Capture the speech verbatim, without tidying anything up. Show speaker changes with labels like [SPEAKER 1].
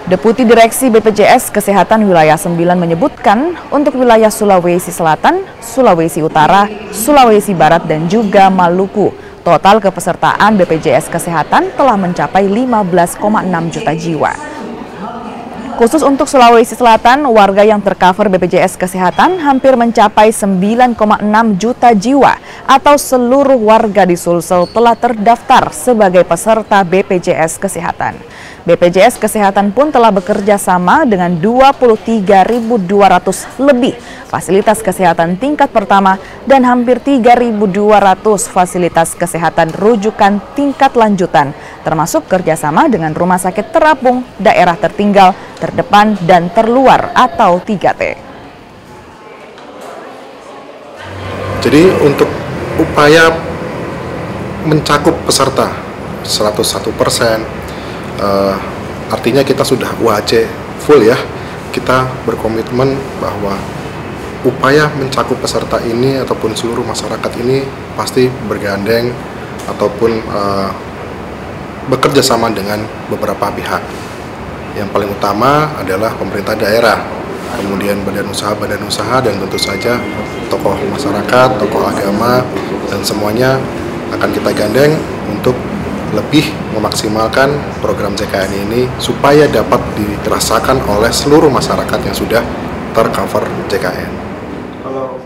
[SPEAKER 1] Deputi Direksi B P J S Kesehatan Wilayah sembilan menyebutkan untuk wilayah Sulawesi Selatan, Sulawesi Utara, Sulawesi Barat, dan juga Maluku, total kepesertaan B P J S Kesehatan telah mencapai lima belas koma enam juta jiwa. Khusus untuk Sulawesi Selatan, warga yang tercover B P J S Kesehatan hampir mencapai sembilan koma enam juta jiwa atau seluruh warga di Sulsel telah terdaftar sebagai peserta B P J S Kesehatan. B P J S Kesehatan pun telah bekerja sama dengan dua puluh tiga ribu dua ratus lebih fasilitas kesehatan tingkat pertama dan hampir tiga ribu dua ratus fasilitas kesehatan rujukan tingkat lanjutan, termasuk kerjasama dengan rumah sakit terapung, daerah tertinggal, terdepan, dan terluar atau tiga T.
[SPEAKER 2] Jadi untuk upaya mencakup peserta seratus satu persen, uh, artinya kita sudah U H C full ya. Kita berkomitmen bahwa upaya mencakup peserta ini ataupun seluruh masyarakat ini pasti bergandeng ataupun uh, bekerja sama dengan beberapa pihak. Yang paling utama adalah pemerintah daerah, kemudian badan usaha-badan usaha, dan tentu saja tokoh masyarakat, tokoh agama, dan semuanya akan kita gandeng untuk lebih memaksimalkan program J K N ini supaya dapat dirasakan oleh seluruh masyarakat yang sudah tercover J K N.